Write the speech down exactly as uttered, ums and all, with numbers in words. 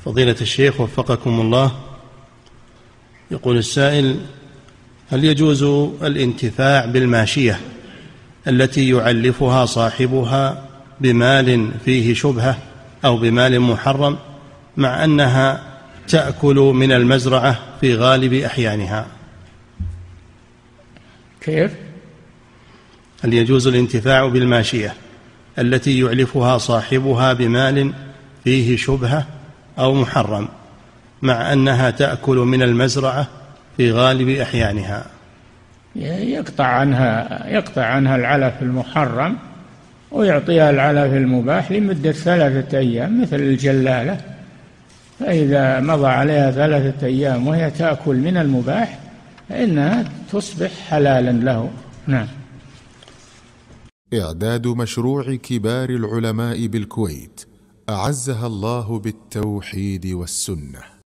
فضيلة الشيخ وفقكم الله، يقول السائل: هل يجوز الانتفاع بالماشية التي يعلفها صاحبها بمال فيه شبهة أو بمال محرم مع أنها تأكل من المزرعة في غالب أحيانها؟ كيف؟ هل يجوز الانتفاع بالماشية التي يعلفها صاحبها بمال فيه شبهة أو محرم مع أنها تأكل من المزرعة في غالب أحيانها؟ يقطع عنها يقطع عنها العلف المحرم ويعطيها العلف المباح لمدة ثلاثة أيام مثل الجلالة، فإذا مضى عليها ثلاثة أيام وهي تأكل من المباح فإنها تصبح حلالا له. نعم. إعداد مشروع كبار العلماء بالكويت أعزها الله بالتوحيد والسنة.